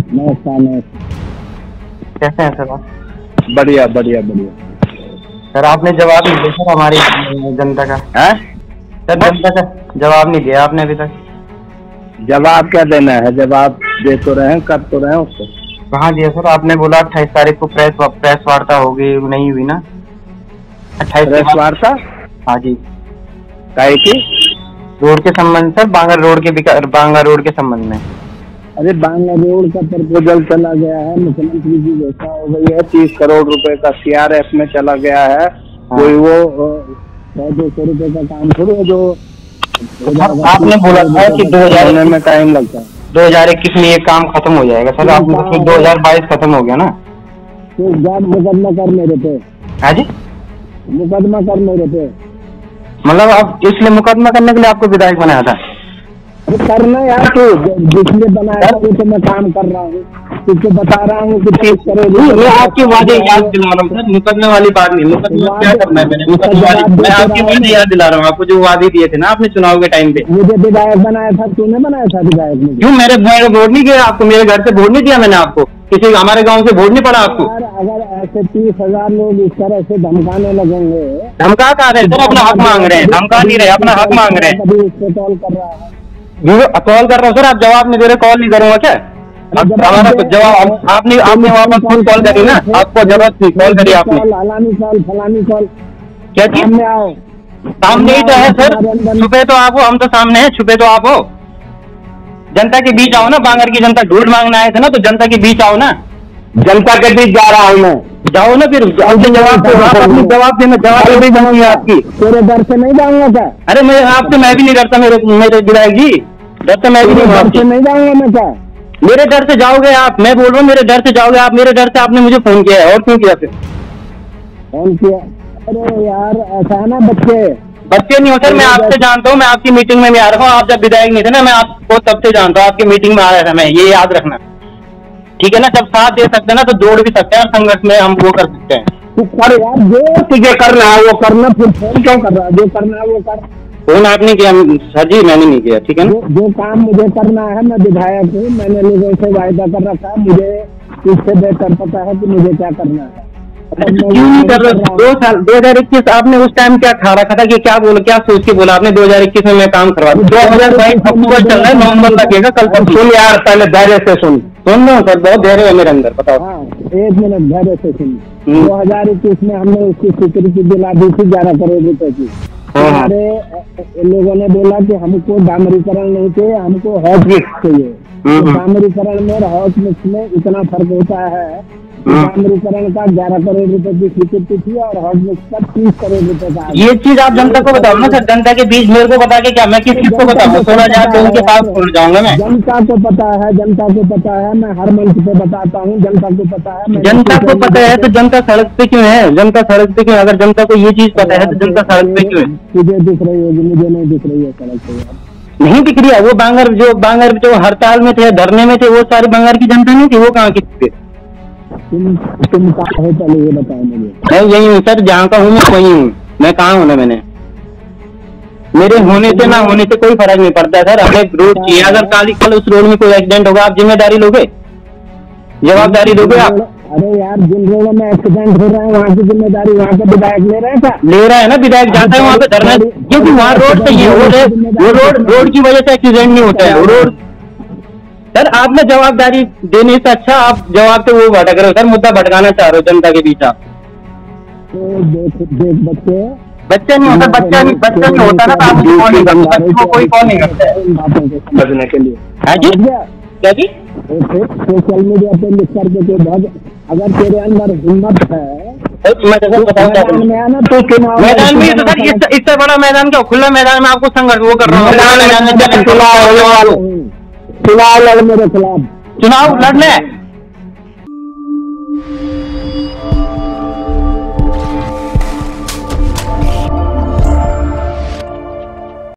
नमस्कार नमस्कार। कैसे हैं सर आप? बढ़िया बढ़िया बढ़िया। सर आपने जवाब नहीं दिया सर हमारी जनता का। है सर जनता का जवाब नहीं दिया आपने अभी तक। जवाब क्या देना है? जवाब दे तो रहे हैं, कर तो रहे हैं उसको। कहाँ दिया सर? आपने बोला 28 तारीख को प्रेस वार्ता होगी, नहीं हुई ना? 28 प्रेस वार्ता? हाँ जी। काहे की? रोड के संबंध सर, बांगा रोड के संबंध में। अरे बांगा रोड का प्रपोजल चला गया है, मुख्यमंत्री की घोषणा हो गई है, 30 करोड़ रुपए का CRF में चला गया है। हाँ। कोई वो 100-200 रुपए का काम थोड़ी है जो आपने बोला था कि 2000 में टाइम लगता है। 2021 में ये काम खत्म हो जाएगा सर, आप 2022 खत्म हो गया ना? तो मुकदमा कर मेरे पे। हाँ जी, मुकदमा कर मेरे पे। मतलब आप इसलिए मुकदमा करने के लिए आपको विधायक बनाया था? अरे करना यार, तो जिसने बनाया था वो तो मैं काम कर रहा हूँ, तुझको बता रहा हूँ कि 30 करोड़। मैं आपके वादे याद दिला रहा हूँ सर, मुकदमे वाली बात नहीं। मुकदमा क्या करना है मैंने? मैं आपके वादे याद दिला रहा हूँ आपको, जो वादे दिए थे ना आपने चुनाव के टाइम पे। मुझे विधायक बनाया था, तूने बनाया था विधायक मुझे? क्यों? मेरे वोट नहीं दिया आपको? मेरे घर से वोट नहीं दिया मैंने आपको? किसी हमारे गांव से वोट नहीं पड़ा आपको? अगर ऐसे 30,000 लोग इस तरह से धमकाने लगेंगे। धमका कहा रहे सर? अपना हक मांग रहे हैं, धमका नहीं रहे, अपना हक मांग रहे हैं। कभी उसको कॉल कर रहा है? कॉल कर रहा हूँ सर, आप जवाब नहीं दे रहे, कॉल नहीं करूँगा क्या? हमारा जवाब आपने वापस खुद कॉल करी ना, आपको जरूरत थी, कॉल करी आपने। फलानी कॉल क्या चीज? सामने आओ। सामने ही तो है सर, छुपे तो आप हो, हम तो सामने हैं, छुपे तो आप हो। जनता के बीच आओ ना, बांगर की जनता ढूंढ मांगना आए थे ना, तो जनता के बीच आओ ना। जनता के बीच जा रहा हूँ मैं। जाओ ना फिर, जवाब देना, जवाब नहीं दूंगी आपकी। तेरे डर से नहीं जाऊंगा क्या? अरे मैं आपसे मैं भी नहीं डरता, मेरे विधायक जी, डर से मैं भी नहीं जाऊंगा मैं क्या? मेरे डर से जाओगे आप? मैं बोल रहा हूँ मेरे डर से जाओगे आप, मेरे डर से आपने मुझे फोन किया है, और क्यों किया फिर? फोन किया? अरे यार ऐसा है ना, बच्चे नहीं हो सर, मैं आपसे जानता हूँ, मैं आपकी मीटिंग में भी आ रहा हूँ। आप जब विधायक नहीं थे ना, मैं आपको तब से जानता हूँ, आपकी मीटिंग में आ रहा था मैं, ये याद रखना, ठीक है ना? जब साथ दे सकते हैं ना, तो जोड़ भी सकते हैं, और संघर्ष में हम वो कर सकते हैं। कर यार, जो तुझे करना है वो करना, फिर फोन क्यों कर रहा है? जो करना है वो कर। फोन आपने किया सर जी? मैंने नहीं किया, ठीक है ना? जो काम मुझे करना है, मैं विधायक हूँ, मैंने लोगों से वायदा कर रखा है, मुझे इससे बेहतर पता है कि मुझे क्या करना है। क्यों नहीं कर रहे? 2021 आपने उस टाइम क्या खा रखा था कि क्या सोच के बोला आपने 2021 में मैं काम करवा दूं? 2022 अक्टूबर चल रहा है, नवंबर लगेगा कल तक। सुन यार, पहले धैर्य से सुन लो सर, बहुत धैर्य है मेरे अंदर, बताओ। हाँ, 1 मिनट धैर्य से सुन। 2021 में हमने उसकी स्वीकृति दिला दी थी 11 करोड़ रुपए की। हमारे लोगों ने बोला कि हमको डामरीकरण नहीं चाहिए, हमको हॉट मिक्स चाहिए। डामरीकरण में और हॉट मिक्स में इतना फर्क होता है। डामरीकरण का 11 करोड़ रुपए की स्वीकृति थी और हॉट मिक्स का 30 करोड़ रुपए का। ये चीज आप जनता को बताओ ना सर, जनता के बीच मेरे को बता के क्या, मैं किस को बताऊँ? 16,000 लोगों के पास पहुंच जाऊंगा मैं। जनता को पता है, मैं हर मंच पे बताता हूँ, जनता को पता है। जनता को पता है तो जनता सड़क पे क्यों है? जनता सड़क पे क्यों? अगर जनता को ये चीज पता है तो जनता सड़क पे क्यों है? तुझे दिख रही होगी, मुझे नहीं दिख रही है सड़क पे। नहीं दिख रही है? वो बांगर जो हड़ताल में थे, धरने में थे, वो सारी बांगर की जनता नहीं थी? वो कहाँ की थी? तुम कहाँ हो? चलो ये बताओ मुझे। मैं यही हूँ सर, जहाँ का हूँ मैं वही हूँ। मैं कहाँ होना? मैंने मेरे होने से ना होने से कोई फर्क नहीं पड़ता सर। हमें रोड चाहिए। अगर कल उस रोड में कोई एक्सीडेंट होगा, आप जिम्मेदारी लोगे? जवाबदारी लोगे आप? अरे यार, जिन रोडों में एक्सीडेंट हो रहा है वहाँ की जिम्मेदारी वहाँ का विधायक ले रहा है क्या? ले रहा है ना विधायक, जाता है वहाँ पे धरना, क्योंकि वहाँ रोड सही है। वो रोड की वजह से एक्सीडेंट नहीं होता है। रोड सर, आप में जवाबदारी देने से अच्छा आप जवाब से वो भटक रहे हो सर, मुद्दा भटकाना चाह रहे हो जनता के बीच आप। बच्चा नहीं होता, बच्चा नहीं होता ना, तो आप कॉल नहीं करते, बच्चे को कोई कॉल नहीं करता है बचने के लिए। हाँ जी, क्या जी? सोशल मीडिया पे लिख करके बहुत, अगर तेरे अंदर हिम्मत है मैं तो बताऊँ मैदान में तो सर, इससे बड़ा मैदान क्या? खुला मैदान में आपको संघर्ष वो कर रहा हूँ। चुनाव लड़ मेरे खिलाफ, चुनाव लड़ने